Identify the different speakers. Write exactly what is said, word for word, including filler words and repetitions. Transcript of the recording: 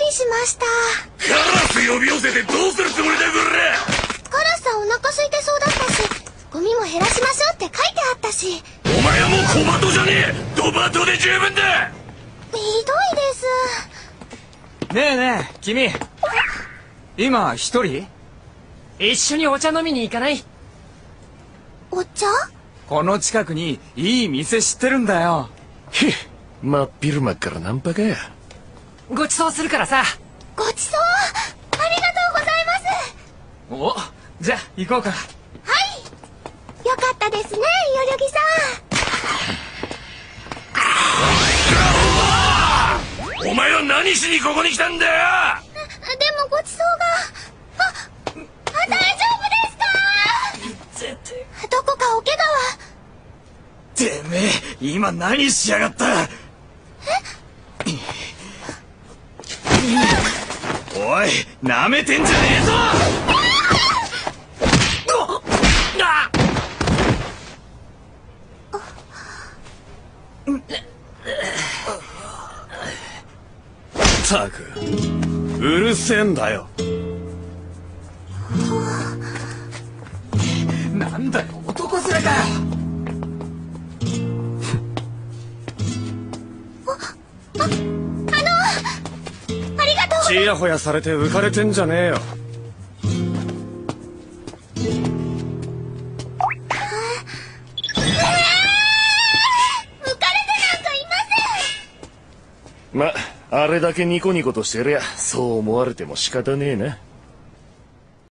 Speaker 1: にしました。
Speaker 2: カラス呼び寄せてどうするつもりだこら。
Speaker 1: カラスさんお腹空いてそうだったし、ゴミも減らしましょうって書いてあったし。
Speaker 2: お前はもう小鳩じゃねえ、ドバトで十分だ。
Speaker 1: ひどいです。
Speaker 3: ねえねえ君、今一人？
Speaker 4: 一緒にお茶飲みに行かない？
Speaker 1: お茶？
Speaker 3: この近くにいい店知ってるんだよ。
Speaker 2: ひっ、真っ昼間からナンパかよ。
Speaker 4: ごちそうするからさ。
Speaker 1: ごちそうありがとうございます。
Speaker 3: お、じゃあ行こうか。
Speaker 1: はい、よかったですね、よよぎさ
Speaker 2: ん。お前は何しにここに来たんだよ。
Speaker 1: でもごちそうが。あ、あ、大丈夫ですか？どこかお怪我は？
Speaker 3: てめえ今何しやがった。おい、なめてんじゃねえぞ。
Speaker 2: ったくうるせえんだよ。
Speaker 3: なんだよ、男連れかよ。
Speaker 1: あ、あのありがとう。
Speaker 2: ちやほやされて浮かれてんじゃねえよ。ま、あれだけニコニコとしてりゃそう思われても仕方ねえな。